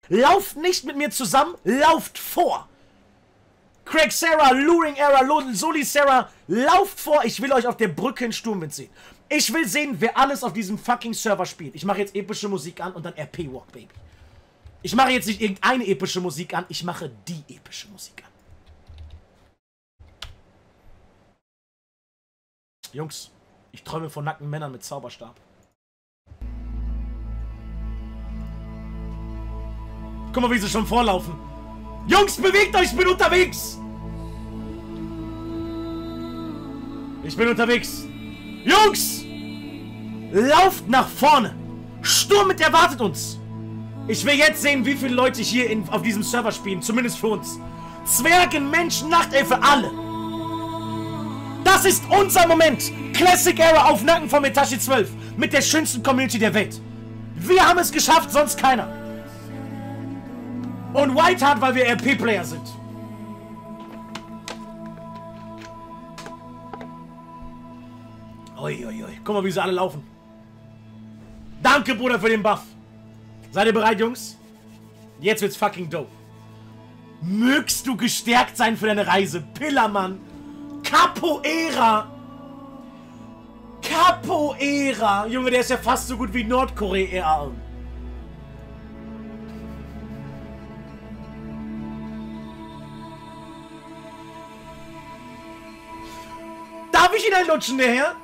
Lauft nicht mit mir zusammen, lauft vor. Craig Sarah, Luring Era, Soli Sarah, lauft vor. Ich will euch auf der Brücke in Sturmwind sehen. Ich will sehen, wer alles auf diesem fucking Server spielt. Ich mache jetzt epische Musik an und dann RP-Walk, Baby. Ich mache jetzt nicht irgendeine epische Musik an, ich mache die epische Musik an. Jungs, ich träume von nackten Männern mit Zauberstab. Guck mal, wie sie schon vorlaufen. Jungs, bewegt euch, ich bin unterwegs. Ich bin unterwegs. Jungs! Lauft nach vorne. Sturm mit erwartet uns. Ich will jetzt sehen, wie viele Leute hier auf diesem Server spielen. Zumindest für uns. Zwergen, Menschen, Nachtelfe, alle. Das ist unser Moment. Classic Era auf Nacken von Metashi 12. Mit der schönsten Community der Welt. Wir haben es geschafft, sonst keiner. Und Whiteheart, weil wir RP-Player sind. Uiuiui. Guck mal, wie sie alle laufen. Danke, Bruder, für den Buff. Seid ihr bereit, Jungs? Jetzt wird's fucking dope. Mögst du gestärkt sein für deine Reise, Pillermann. Capoeira. Capoeira. Junge, der ist ja fast so gut wie Nordkorea. Darf ich ihn einlutschen, der Herr?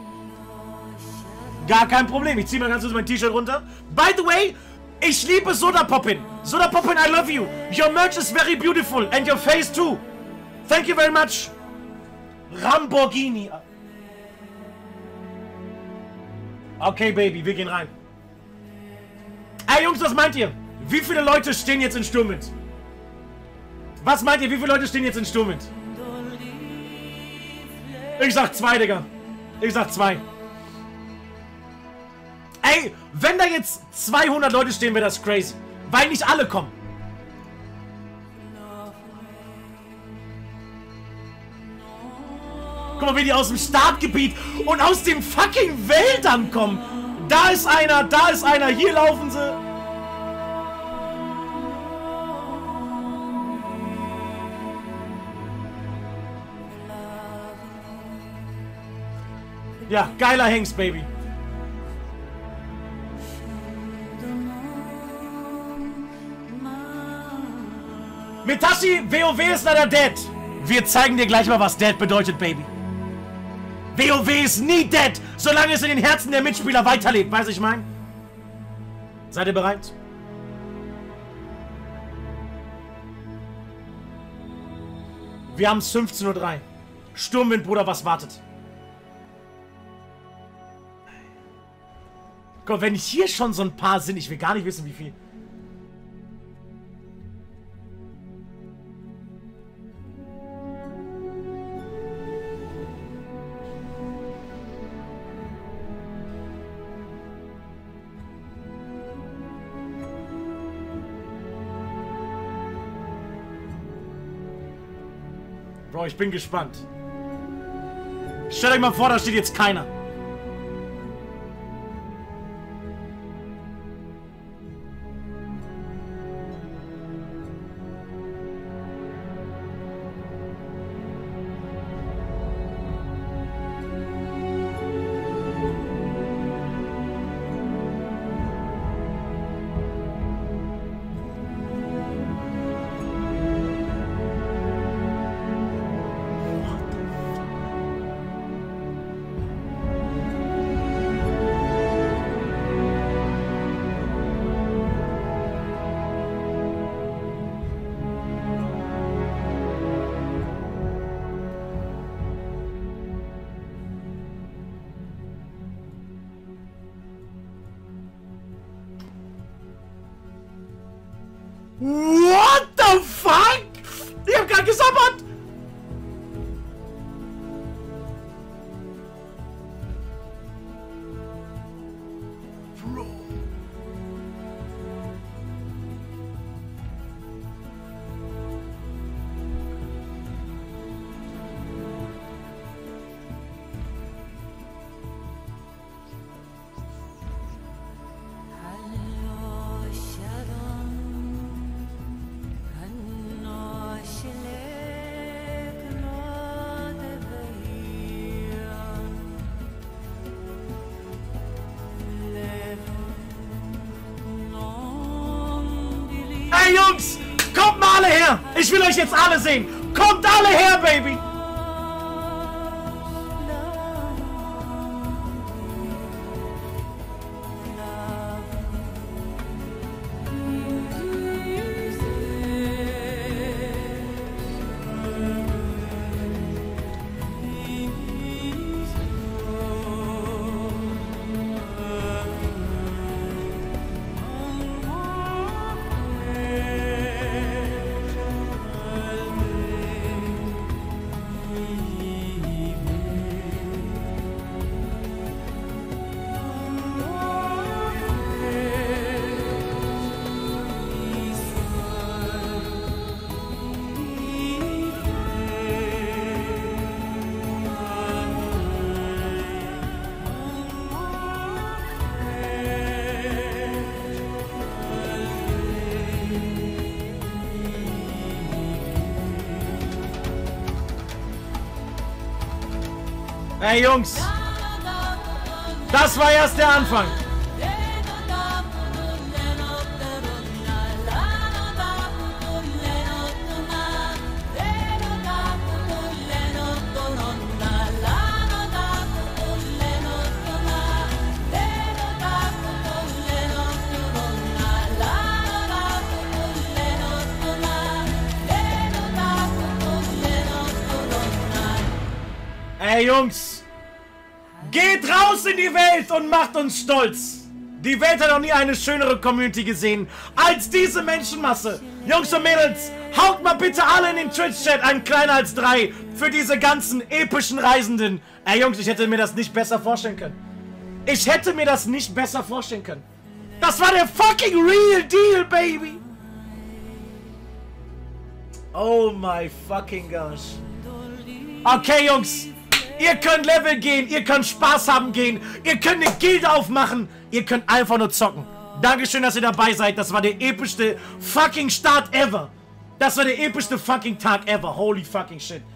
Gar kein Problem. Ich ziehe mal ganz kurz mein T-Shirt runter. By the way, ich liebe Soda Poppin. Soda Poppin, I love you. Your merch is very beautiful. And your face too. Thank you very much. Lamborghini. Okay, Baby, wir gehen rein. Ey, Jungs, was meint ihr? Wie viele Leute stehen jetzt in Sturmwind? Was meint ihr, wie viele Leute stehen jetzt in Sturmwind? Ich sag 2, Digga. Ich sag 2. Ey, wenn da jetzt 200 Leute stehen, wäre das crazy. Weil nicht alle kommen. Guck mal, wie die aus dem Startgebiet und aus den fucking Wäldern kommen. Da ist einer, hier laufen sie. Ja, geiler Hengst, Baby. Metashi, WoW ist leider dead. Wir zeigen dir gleich mal, was dead bedeutet, Baby. WoW ist nie dead, solange es in den Herzen der Mitspieler weiterlebt. Weißt du, ich mein? Seid ihr bereit? Wir haben es 15:03 Uhr. Sturmwind, Bruder, was wartet? Gott, wenn hier schon so ein paar sind, ich will gar nicht wissen, wie viel. Bro, ich bin gespannt. Stellt euch mal vor, da steht jetzt keiner. What the fuck? Ich hab grad gesabbert! Bro. Ey, Jungs, kommt mal alle her. Ich will euch jetzt alle sehen. Kommt alle her, Baby. Ey, Jungs, das war erst der Anfang. Ey, Jungs, geht raus in die Welt und macht uns stolz. Die Welt hat noch nie eine schönere Community gesehen als diese Menschenmasse. Jungs und Mädels, haut mal bitte alle in den Twitch-Chat ein kleiner als 3 für diese ganzen epischen Reisenden. Ey, Jungs, ich hätte mir das nicht besser vorstellen können. Ich hätte mir das nicht besser vorstellen können. Das war der fucking real deal, baby. Oh my fucking gosh. Okay, Jungs. Ihr könnt Level gehen, ihr könnt Spaß haben gehen, ihr könnt eine Gilde aufmachen, ihr könnt einfach nur zocken. Dankeschön, dass ihr dabei seid. Das war der epischste fucking Start ever. Das war der epischste fucking Tag ever. Holy fucking shit.